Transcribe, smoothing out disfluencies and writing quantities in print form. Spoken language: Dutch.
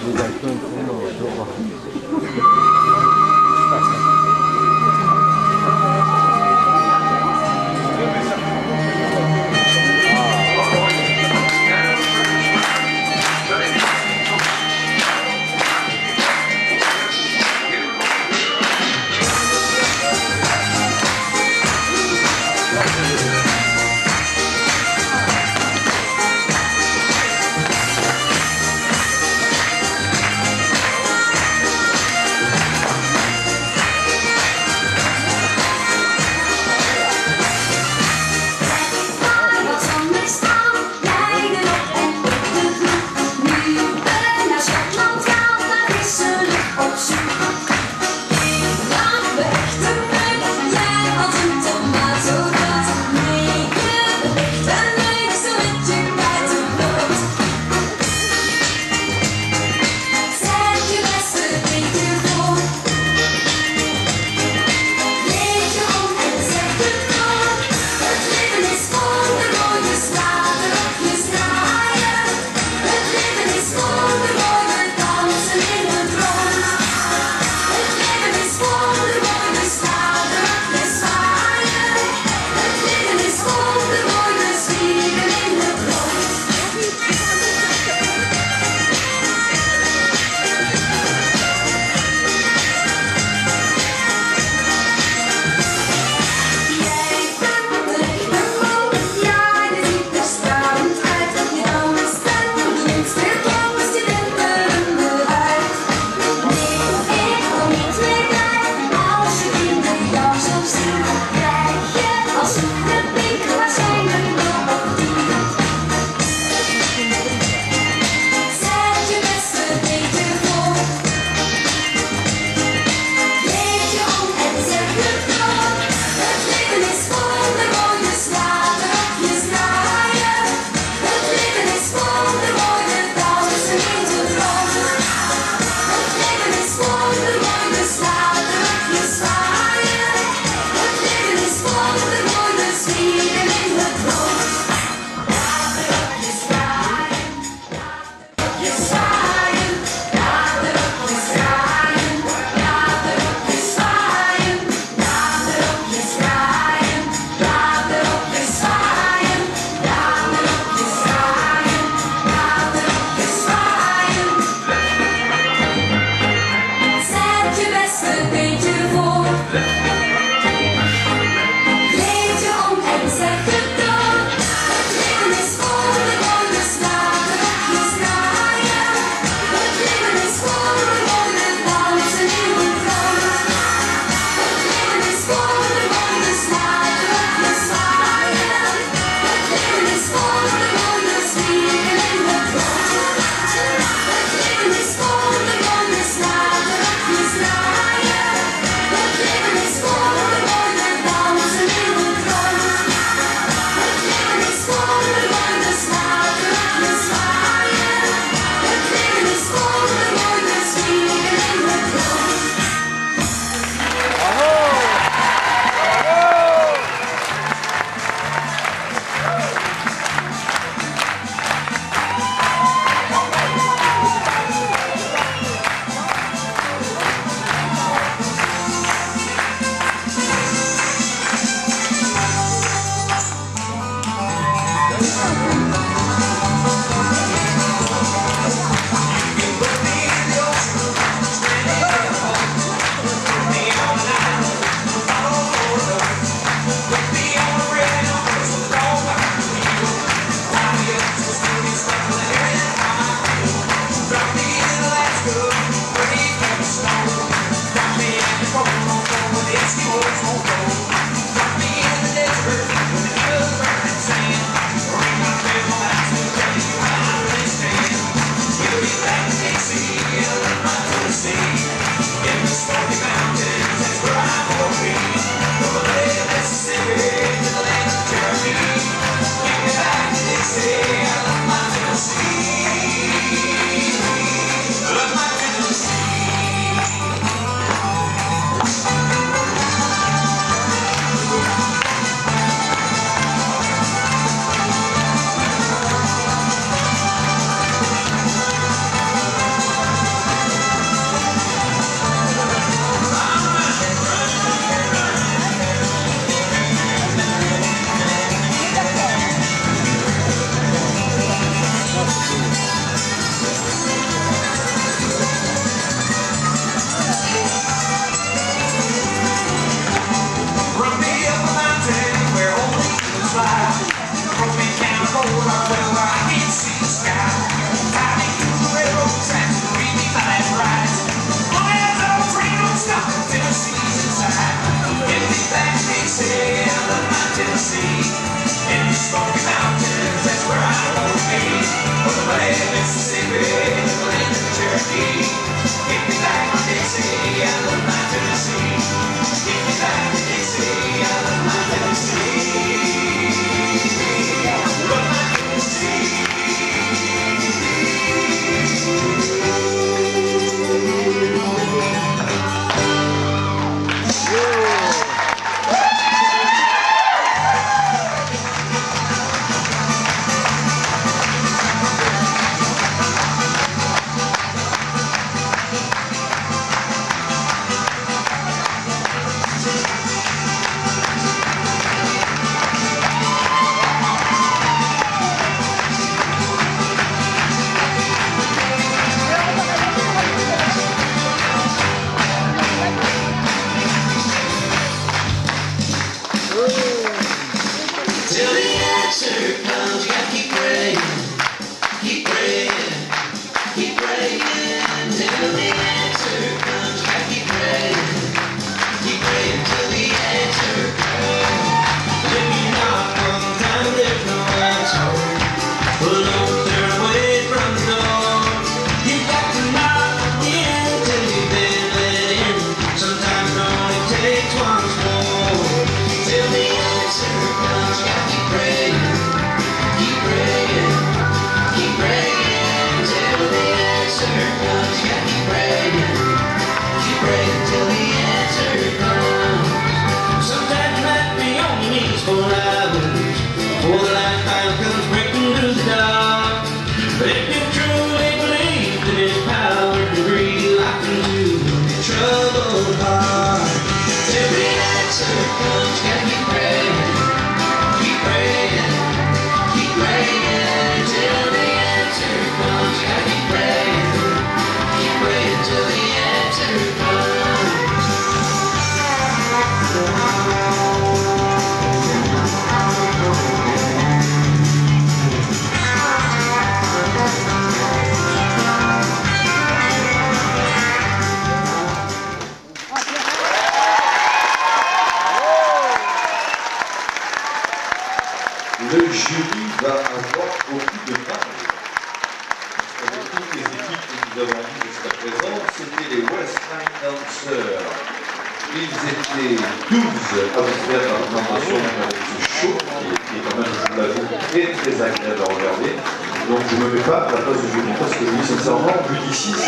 你在顺风了，是吧？ Dixie, Alabama, Tennessee. In the Smoky Mountains, that's where I want to be. For the land of Mississippi, the land of Cherokee. Get me back to Dixie, Alabama, Tennessee. Get me back to Dixie, Alabama, Tennessee. Alabama, Tennessee. Till the answer comes, you gotta keep praying, keep praying, keep praying. Till the answer comes, you gotta keep praying, keep praying till the answer comes. If you knock one time, there's no answer. Well, don't turn away from the door. You got to knock again till you've been let in. Sometimes it only takes once more. Till the answer comes, you gotta keep praying, keep praying, keep praying. Till the answer comes, you gotta keep praying till the answer comes. Sometimes you might be on your knees for hours before the light finally comes breaking through the dark. But if you truly believe in His power to bring you life into your troubled heart, till the answer comes, you gotta keep praying, keep praying, keep praying. Till the answer comes, you gotta keep praying till the answer comes. Le jury va avoir beaucoup de mal. Avec toutes les équipes que nous avons vues jusqu'à présent, c'était les West Line Dancers. Ils étaient 12 à vous faire la présentation de ce show, qui est quand même, je vous l'avoue, très agréable à regarder. Donc je ne me mets pas à la place du jury parce que lui, sincèrement, vu d'ici,